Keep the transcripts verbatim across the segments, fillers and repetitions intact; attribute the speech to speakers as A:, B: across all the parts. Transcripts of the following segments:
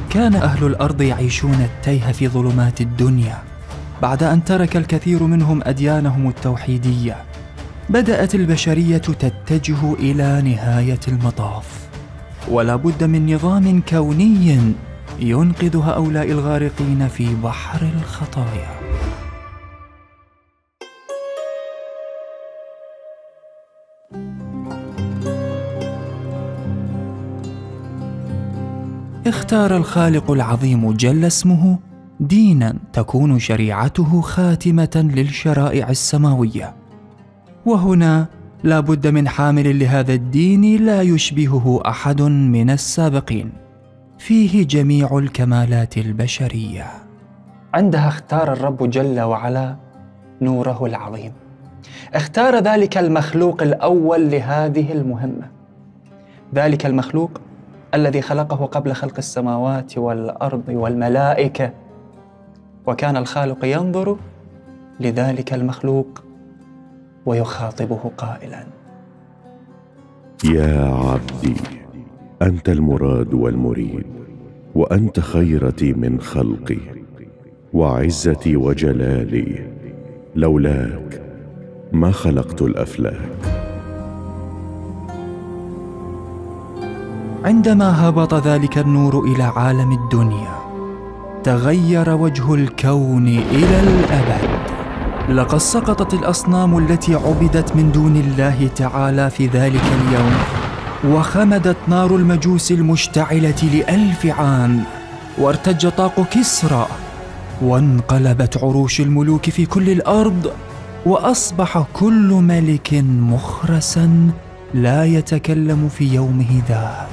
A: كان أهل الأرض يعيشون التيه في ظلمات الدنيا بعد أن ترك الكثير منهم أديانهم التوحيدية. بدأت البشرية تتجه إلى نهاية المطاف، ولا بد من نظام كوني ينقذ هؤلاء الغارقين في بحر الخطايا. اختار الخالق العظيم جل اسمه ديناً تكون شريعته خاتمة للشرائع السماوية، وهنا لا بد من حامل لهذا الدين لا يشبهه أحد من السابقين، فيه جميع الكمالات البشرية. عندها اختار الرب جل وعلا نوره العظيم، اختار ذلك المخلوق الأول لهذه المهمة، ذلك المخلوق الذي خلقه قبل خلق السماوات والأرض والملائكة، وكان الخالق ينظر لذلك المخلوق ويخاطبه قائلاً:
B: يا عبدي، أنت المراد والمريد، وأنت خيرتي من خلقي، وعزتي وجلالي، لولاك ما خلقت الأفلاك.
A: عندما هبط ذلك النور إلى عالم الدنيا تغير وجه الكون إلى الأبد. لقد سقطت الأصنام التي عبدت من دون الله تعالى في ذلك اليوم، وخمدت نار المجوس المشتعلة لألف عام، وارتج طاق كسرى، وانقلبت عروش الملوك في كل الأرض، وأصبح كل ملك مخرسا لا يتكلم في يومه ذاك،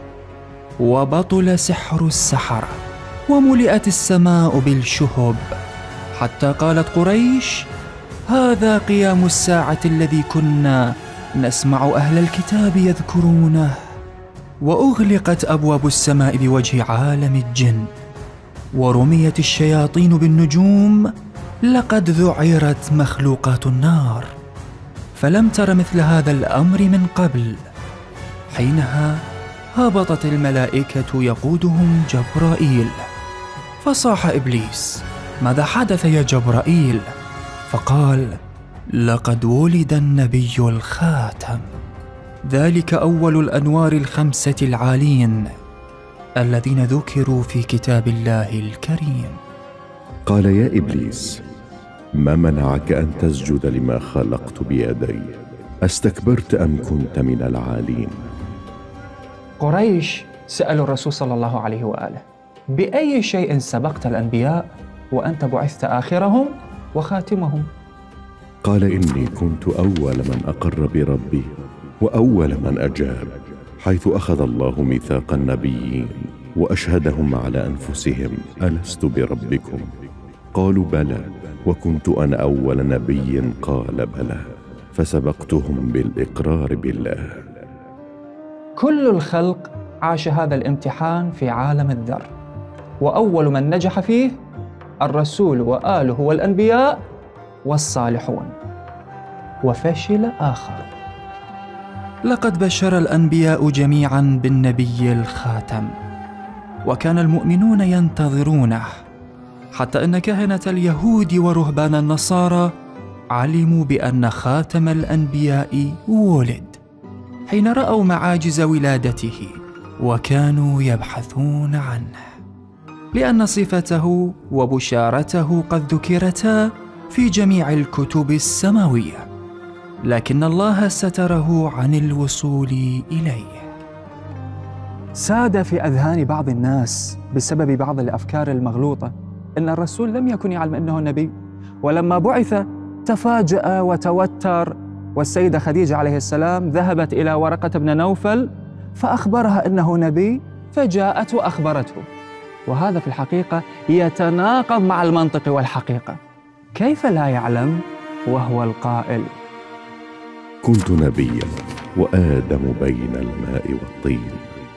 A: وبطل سحر السحرة، وملئت السماء بالشهب، حتى قالت قريش: هذا قيام الساعة الذي كنا نسمع أهل الكتاب يذكرونه. وأغلقت أبواب السماء بوجه عالم الجن، ورميت الشياطين بالنجوم. لقد ذعرت مخلوقات النار، فلم تر مثل هذا الأمر من قبل. حينها هبطت الملائكة يقودهم جبرائيل، فصاح إبليس: ماذا حدث يا جبرائيل؟ فقال: لقد ولد النبي الخاتم، ذلك أول الأنوار الخمسة العالين الذين ذكروا في كتاب الله الكريم.
B: قال: يا إبليس، ما منعك أن تسجد لما خلقت بيدي؟ أستكبرت أم كنت من العالين؟
A: قريش سألوا الرسول صلى الله عليه وآله: بأي شيء سبقت الأنبياء وأنت بعثت آخرهم وخاتمهم؟
B: قال: إني كنت أول من أقر بربي وأول من أجاب، حيث أخذ الله ميثاق النبيين وأشهدهم على أنفسهم: ألست بربكم؟ قالوا: بلى، وكنت أنا أول نبي قال بلى، فسبقتهم بالإقرار بالله.
A: كل الخلق عاش هذا الامتحان في عالم الذر، وأول من نجح فيه الرسول وآله والأنبياء والصالحون، وفشل آخر. لقد بشر الأنبياء جميعاً بالنبي الخاتم، وكان المؤمنون ينتظرونه، حتى أن كهنة اليهود ورهبان النصارى علموا بأن خاتم الأنبياء ولد حين رأوا معاجز ولادته، وكانوا يبحثون عنه، لأن صفته وبشارته قد ذكرتا في جميع الكتب السماوية، لكن الله ستره عن الوصول إليه. ساد في أذهان بعض الناس بسبب بعض الأفكار المغلوطة إن الرسول لم يكن يعلم أنه نبي، ولما بعث تفاجأ وتوتر، والسيدة خديجة عليه السلام ذهبت إلى ورقة بن نوفل فأخبرها أنه نبي، فجاءت وأخبرته، وهذا في الحقيقة يتناقض مع المنطق والحقيقة. كيف لا يعلم وهو القائل:
B: كنت نبيا وآدم بين الماء والطين؟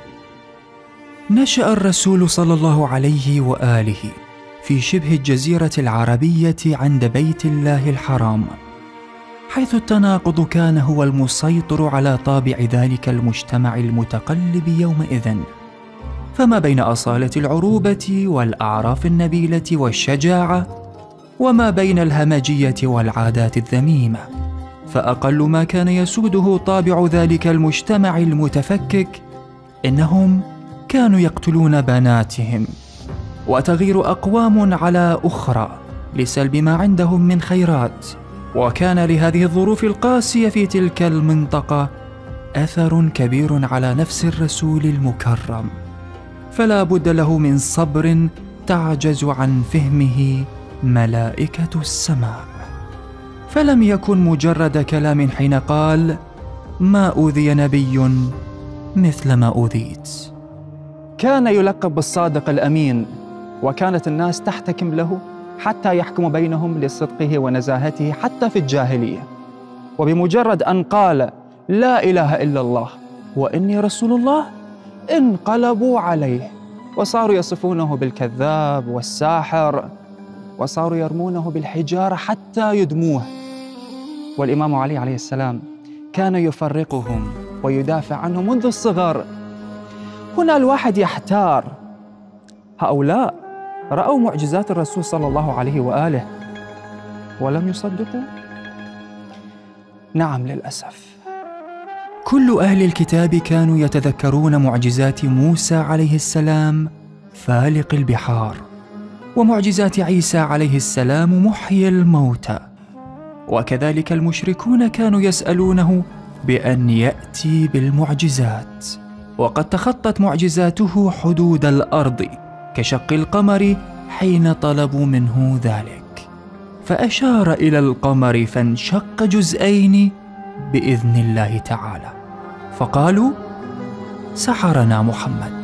A: نشأ الرسول صلى الله عليه وآله في شبه الجزيرة العربية عند بيت الله الحرام، حيث التناقض كان هو المسيطر على طابع ذلك المجتمع المتقلب يومئذ. فما بين أصالة العروبة والأعراف النبيلة والشجاعة وما بين الهمجية والعادات الذميمة. فأقل ما كان يسوده طابع ذلك المجتمع المتفكك إنهم كانوا يقتلون بناتهم، وتغير أقوام على أخرى لسلب ما عندهم من خيرات. وكان لهذه الظروف القاسية في تلك المنطقة أثر كبير على نفس الرسول المكرم، فلا بد له من صبر تعجز عن فهمه ملائكة السماء. فلم يكن مجرد كلام حين قال: ما أوذي نبي مثل ما أوذيت. كان يلقب بالصادق الأمين، وكانت الناس تحتكم له حتى يحكم بينهم لصدقه ونزاهته حتى في الجاهلية. وبمجرد أن قال: لا إله إلا الله وإني رسول الله، انقلبوا عليه وصاروا يصفونه بالكذاب والساحر، وصاروا يرمونه بالحجارة حتى يدموه. والإمام علي عليه السلام كان يفرقهم ويدافع عنهم منذ الصغر. هنا الواحد يحتار، هؤلاء رأوا معجزات الرسول صلى الله عليه وآله ولم يصدقوا؟ نعم للأسف. كل أهل الكتاب كانوا يتذكرون معجزات موسى عليه السلام فالق البحار، ومعجزات عيسى عليه السلام محيي الموتى، وكذلك المشركون كانوا يسألونه بأن يأتي بالمعجزات. وقد تخطت معجزاته حدود الأرض كشق القمر حين طلبوا منه ذلك، فأشار إلى القمر فانشق جزئين بإذن الله تعالى، فقالوا: سحرنا محمد.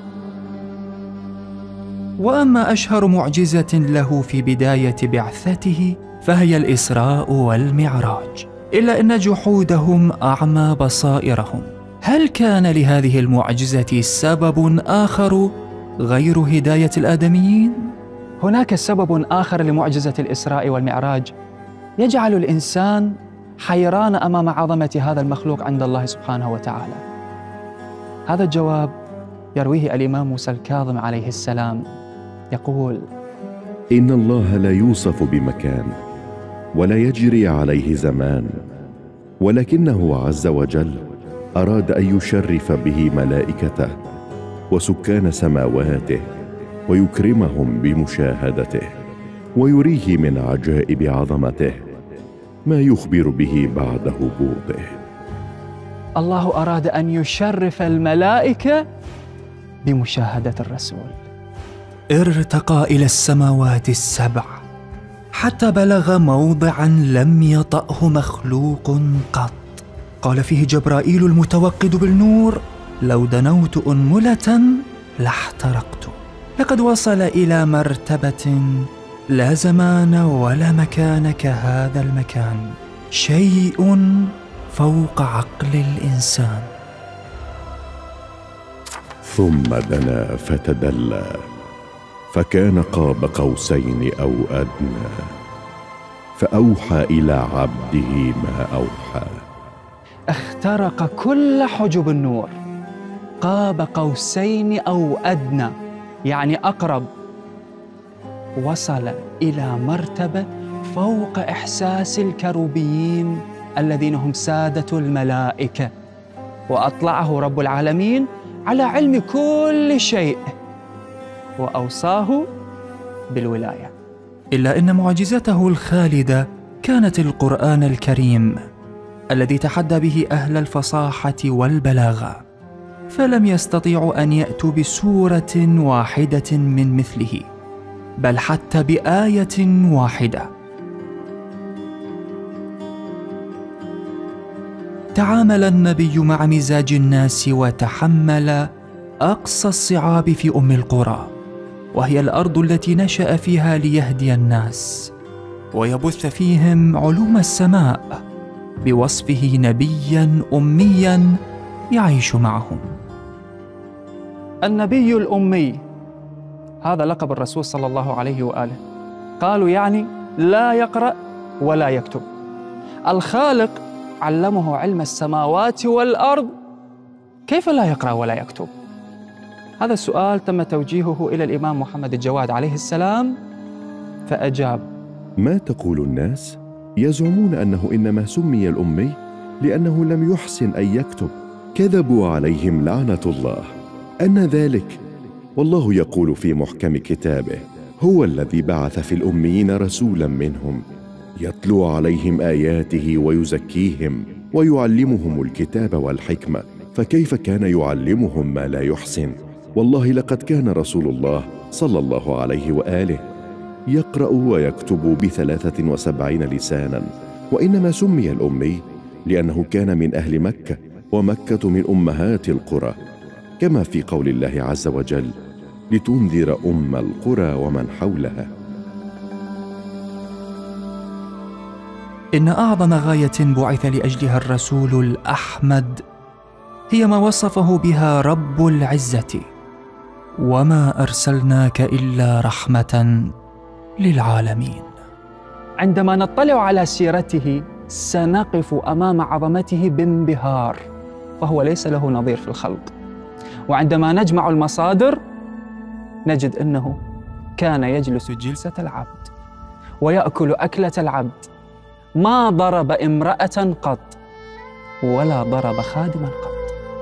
A: وأما أشهر معجزة له في بداية بعثته فهي الإسراء والمعراج، إلا أن جحودهم أعمى بصائرهم. هل كان لهذه المعجزة سبب آخر غير هداية الآدميين؟ هناك سبب آخر لمعجزة الإسراء والمعراج يجعل الإنسان حيران أمام عظمة هذا المخلوق عند الله سبحانه وتعالى. هذا الجواب يرويه الإمام موسى الكاظم عليه السلام، يقول:
B: إن الله لا يوصف بمكان ولا يجري عليه زمان، ولكنه عز وجل أراد أن يشرف به ملائكته وسكان سماواته ويكرمهم بمشاهدته، ويريه من عجائب عظمته ما يخبر به بعد هبوطه.
A: الله أراد أن يشرف الملائكة بمشاهدة الرسول. ارتقى إلى السماوات السبع حتى بلغ موضعا لم يطأه مخلوق قط. قال فيه جبرائيل المتوقد بالنور: لو دنوت أنملة لاحترقت. لقد وصل إلى مرتبة لا زمان ولا مكان كهذا المكان، شيء فوق عقل الإنسان.
B: ثم دنا فتدلى فكان قاب قوسين أو أدنى، فأوحى إلى عبده ما أوحى.
A: اخترق كل حجب النور، قاب قوسين أو أدنى يعني أقرب، وصل إلى مرتبة فوق إحساس الكروبيين الذين هم سادة الملائكة، وأطلعه رب العالمين على علم كل شيء وأوصاه بالولاية. إلا أن معجزته الخالدة كانت القرآن الكريم الذي تحدى به أهل الفصاحة والبلاغة، فلم يستطيعوا أن يأتوا بسورة واحدة من مثله، بل حتى بآية واحدة. تعامل النبي مع مزاج الناس وتحمل أقصى الصعاب في أم القرى، وهي الأرض التي نشأ فيها ليهدي الناس ويبث فيهم علوم السماء، بوصفه نبياً أمياً يعيش معهم. النبي الأمي هذا لقب الرسول صلى الله عليه وآله. قالوا يعني لا يقرأ ولا يكتب. الخالق علمه علم السماوات والأرض، كيف لا يقرأ ولا يكتب؟ هذا السؤال تم توجيهه إلى الإمام محمد الجواد عليه السلام فأجاب:
B: ما تقول الناس؟ يزعمون أنه إنما سمي الأمي لأنه لم يحسن أن يكتب. كذبوا عليهم لعنة الله. أن ذلك؟ والله يقول في محكم كتابه: هو الذي بعث في الأميين رسولا منهم يتلو عليهم آياته ويزكيهم ويعلمهم الكتاب والحكمة، فكيف كان يعلمهم ما لا يحسن؟ والله لقد كان رسول الله صلى الله عليه وآله يقرأ ويكتب بثلاثة وسبعين لسانا، وإنما سمي الأمي لأنه كان من أهل مكة، ومكة من أمهات القرى، كما في قول الله عز وجل: لتنذر أم القرى ومن حولها.
A: إن أعظم غاية بعث لأجلها الرسول الأحمد هي ما وصفه بها رب العزة: وما أرسلناك إلا رحمة للعالمين. عندما نطلع على سيرته سنقف أمام عظمته بانبهار، فهو ليس له نظير في الخلق. وعندما نجمع المصادر نجد أنه كان يجلس جلسة العبد ويأكل أكلة العبد، ما ضرب امرأة قط ولا ضرب خادما قط.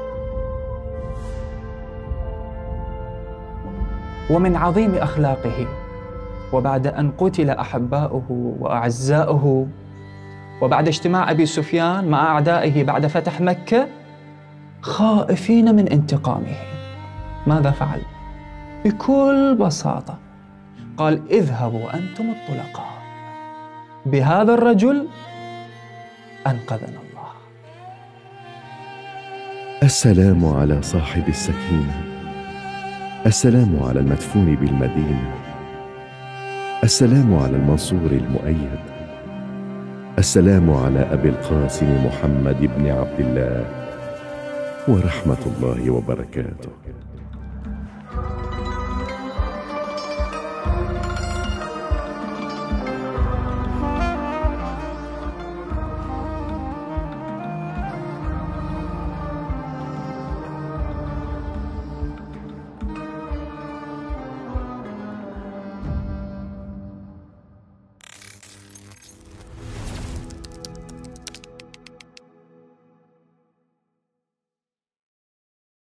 A: ومن عظيم أخلاقه، وبعد أن قتل أحباؤه وأعزاؤه، وبعد اجتماع أبي سفيان مع أعدائه بعد فتح مكة خائفين من انتقامه، ماذا فعل؟ بكل بساطة قال: اذهبوا أنتم الطلقاء، بهذا الرجل أنقذنا الله.
B: السلام على صاحب السكينة، السلام على المدفون بالمدينة، السلام على المنصور المؤيد، السلام على أبي القاسم محمد بن عبد الله ورحمة الله وبركاته.